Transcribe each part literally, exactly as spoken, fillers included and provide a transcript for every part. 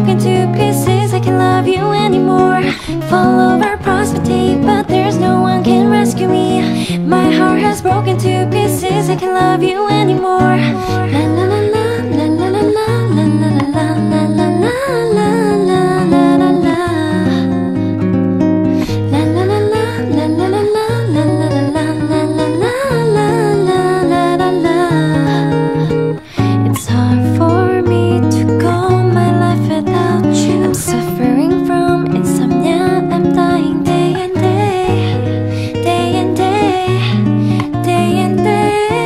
broken to pieces, I can't love you anymore. Fall over prosperity, but there's no one can rescue me. My heart has broken to pieces, I can't love you anymore. La la la la la la la la la la la la la la la la la la. La la la la la la la la la la la la la la la. It's hard for me to go my life without you. I'm suffering from insomnia, I'm dying day and day, day and day, day and day.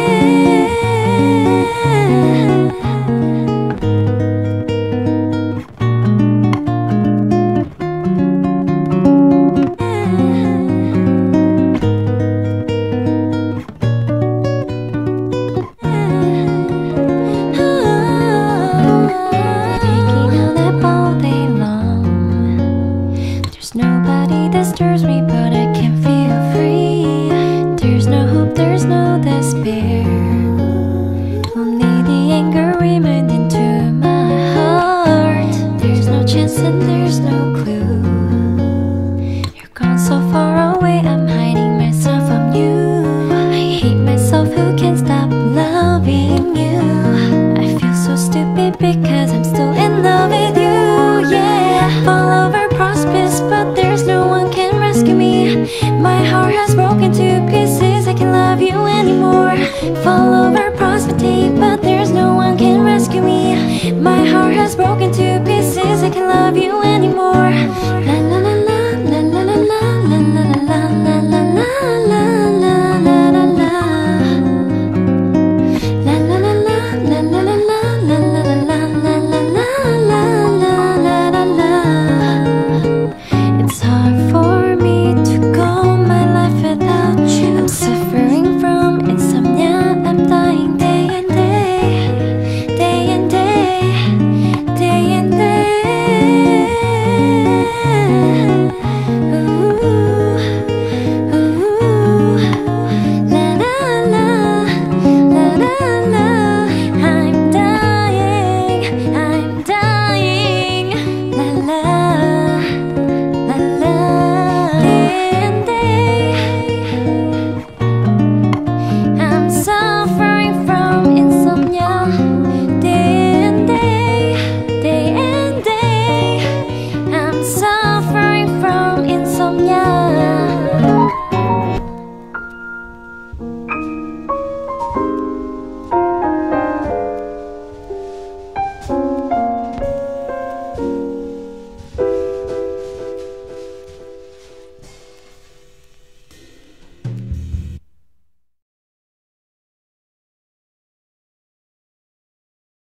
Taking a nap all day long. There's nobody that stirs me, but I can feel free. There's no hope, there's no despair. Only the anger remained into my heart. There's no chance and there's no clue. You're gone so far away, I'm hiding myself from you. I hate myself, who can stop loving you? I feel so stupid because I'm still in love with you, yeah. Fall over precipice, but there's no one can rescue me. My heart has broken to pieces, I can't love you anymore. Fall over prosperity, but there's no one can rescue me. My heart has broken to pieces, I can't love you anymore. La, la,